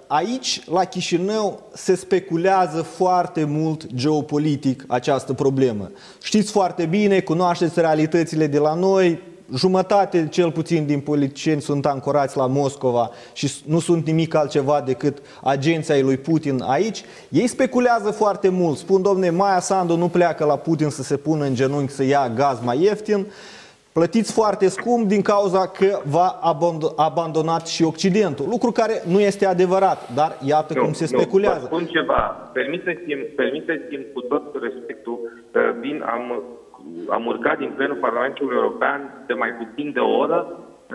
aici, la Chișinău, se speculează foarte mult geopolitic această problemă. Știți foarte bine, cunoașteți realitățile de la noi, jumătate, cel puțin, din politicieni sunt ancorați la Moscova și nu sunt nimic altceva decât agenții ai lui Putin aici. Ei speculează foarte mult. Spun, domne, Maia Sandu nu pleacă la Putin să se pună în genunchi să ia gaz mai ieftin. Plătiți foarte scump din cauza că v-a abandonat și Occidentul. Lucru care nu este adevărat, dar iată cum se speculează. Spun ceva. Permiteți-mi cu tot respectul, am urcat din plenul Parlamentului European de mai puțin de o oră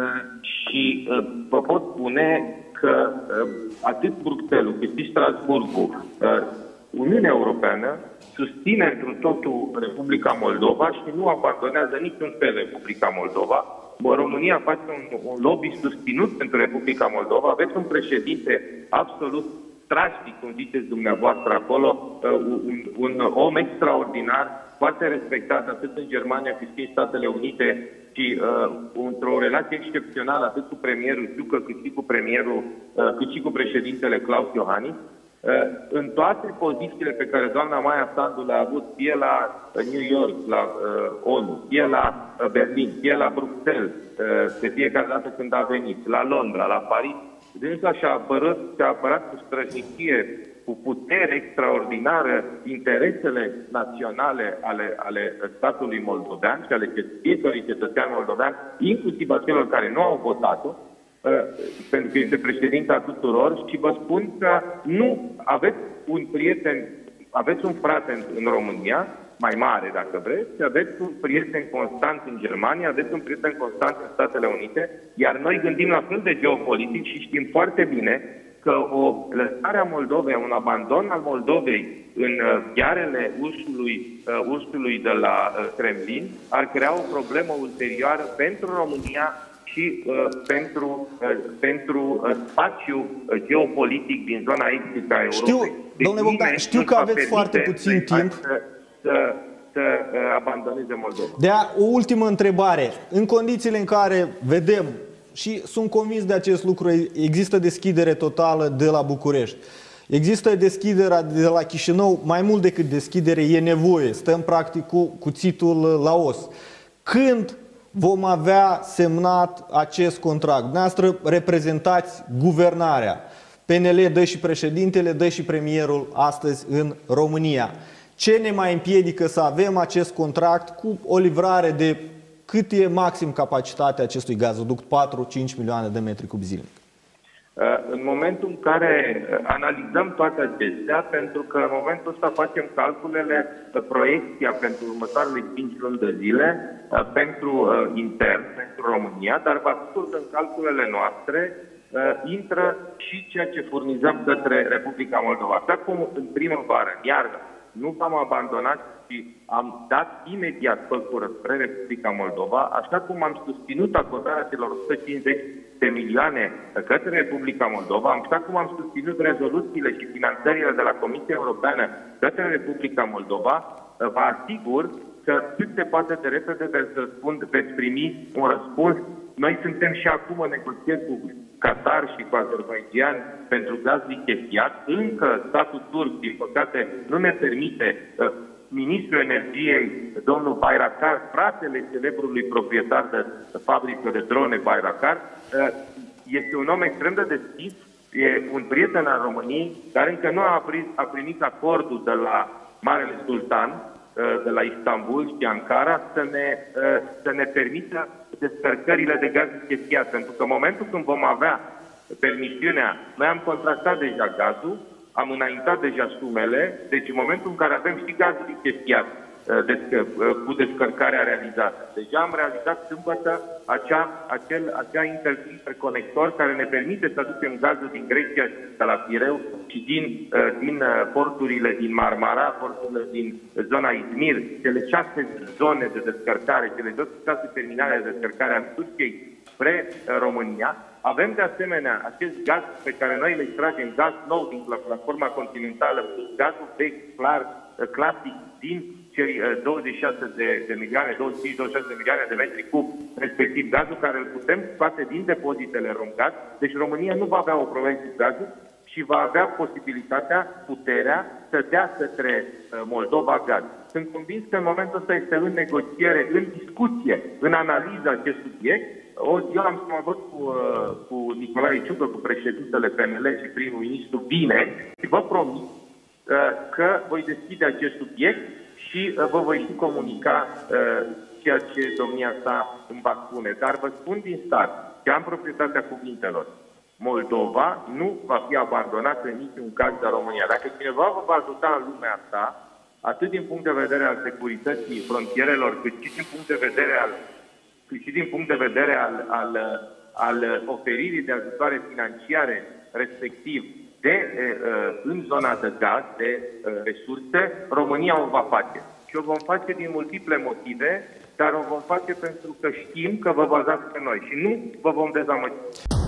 și vă pot spune că atât Bruxelles cât și Strasbourgul, Uniunea Europeană, susține întru totul Republica Moldova și nu abandonează niciun fel Republica Moldova. România face un lobby susținut pentru Republica Moldova. Aveți un președinte absolut tragic, cum ziceți dumneavoastră acolo, un om extraordinar, foarte respectat atât în Germania cât și în Statele Unite și într-o relație excepțională atât cu premierul Ciucă cât și cu președintele Klaus Iohannis. În toate pozițiile pe care doamna Maia Sandu le-a avut, fie la New York, la ONU, fie la Berlin, fie la Bruxelles, de fiecare dată când a venit, la Londra, la Paris, dânsa și-a apărat cu străjnicie, cu putere extraordinară, interesele naționale ale statului moldovean și ale fiecărui cetățean moldovean, inclusiv a celor care nu au votat-o, pentru că este președinta tuturor, și vă spun că nu aveți un prieten, aveți un frate în România, mai mare dacă vreți, aveți un prieten constant în Germania, aveți un prieten constant în Statele Unite, iar noi gândim la fel de geopolitic și știm foarte bine că o lăsare a Moldovei, un abandon al Moldovei în ghearele ursului de la Kremlin ar crea o problemă ulterioară pentru România și pentru spațiul geopolitic din zona estică a Europei. Domnule Bogdan, știu că aveți foarte puțin timp să abandoneze Moldova. O ultimă întrebare. În condițiile în care vedem, și sunt convins de acest lucru, există deschidere totală de la București, există deschiderea de la Chișinău, mai mult decât deschidere, e nevoie. Stăm practic cu cuțitul la os. Când vom avea semnat acest contract? Dumneavoastră reprezentați guvernarea. PNL dă și președintele, dă și premierul astăzi în România. Ce ne mai împiedică să avem acest contract cu o livrare de cât e maxim capacitatea acestui gazoduct? 4-5 milioane de metri cub zilnic. În momentul în care analizăm toate acestea, pentru că în momentul ăsta facem calculele, proiecția pentru următoarele 5 luni de zile, pentru intern, pentru România, dar vă ascult în calculele noastre, intră și ceea ce furnizăm către Republica Moldova. Așa cum în primăvară, în iarnă, nu v-am abandonat și am dat imediat păcură spre Republica Moldova, așa cum am susținut acordarea celor 150 de milioane către Republica Moldova, așa cum am susținut rezoluțiile și finanțările de la Comisia Europeană către Republica Moldova, vă asigur că cât se poate de repede veți primi un răspuns. Noi suntem și acum în negocieri cu Qatar și cu Azerbaijan pentru gaz lichefiat. Încă statul turc, din păcate, nu ne permite. Ministrul Energiei, domnul Bayraktar, fratele celebrului proprietar de fabrică de drone Bayraktar, este un om extrem de deschis, e un prieten al României, dar încă nu a primit acordul de la Marele Sultan, de la Istanbul și Ankara, să ne permită descărcările de gaz lichefiat. Pentru că în momentul când vom avea permisiunea, noi am contractat deja gazul, am înaintat deja sumele, deci în momentul în care avem și gazul lichefiat cu descărcarea realizată. Deja am realizat sâmbătă acea interconector care ne permite să aducem gazul din Grecia, de la Pireu și din porturile din Marmara, porturile din zona Izmir, cele 6 zone de descărcare, cele 6 terminale de descărcare a Turciei spre România. Avem de asemenea acest gaz pe care noi le extragem, gaz nou din platforma continentală, gazul vechi, clar, clasic, din cei 26 de milioane, 25-26 de milioane de metri cub, respectiv gazul care îl putem scoate din depozitele Romgaz. Deci România nu va avea o problemă cu gazul și va avea posibilitatea, puterea să dea către Moldova gaz. Sunt convins că în momentul ăsta este în negociere, în discuție, în analiză acest subiect. Eu am să mă văd cu Nicolae Ciucă, cu președintele PNL și primul ministru, bine, și vă promit că voi deschide acest subiect și vă voi și comunica ceea ce domnia sa îmi va spune. Dar vă spun din start că am proprietatea cuvintelor. Moldova nu va fi abandonată în niciun caz de România. Dacă cineva vă va ajuta în lumea asta, atât din punct de vedere al securității frontierelor, cât și din punct de vedere al oferirii de ajutoare financiare, respectiv în zona de gaz, de resurse, România o va face. Și o vom face din multiple motive, dar o vom face pentru că știm că vă bazați pe noi și nu vă vom dezamăgi.